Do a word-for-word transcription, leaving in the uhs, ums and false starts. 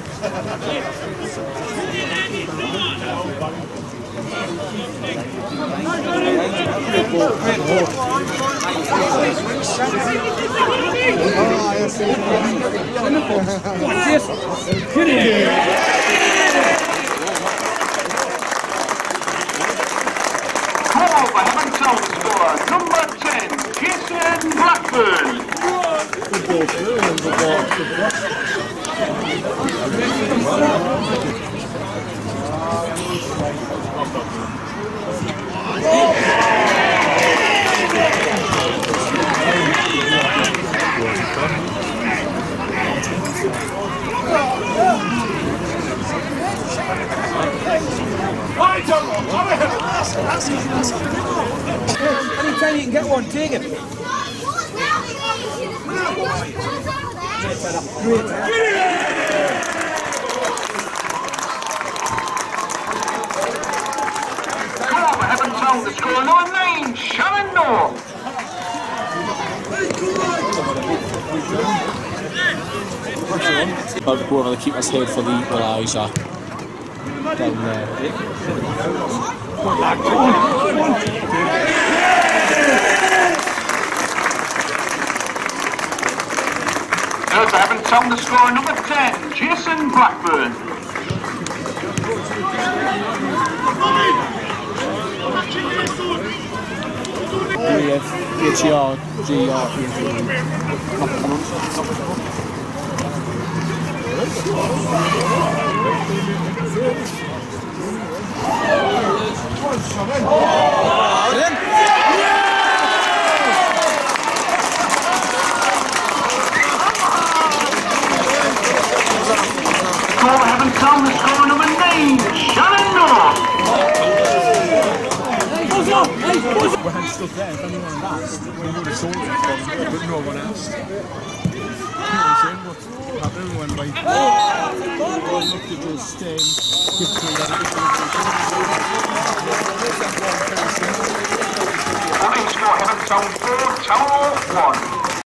Number ten, Jason Blackburn. Anytime you can get one, take it. Come on, we haven't told the score. Number nine, Sharon North. I'll go over the keeper's head for the equaliser. Down there. Those haven't told the score. Number ten, Jason Blackburn. H E R G R Score haven't told the score. Number nine, Sharon North. We had stuff there, if anyone had asked, we would have sold it from them, but no one asked. What's happening when we look to just um, give to that. Score haven't told four, total one.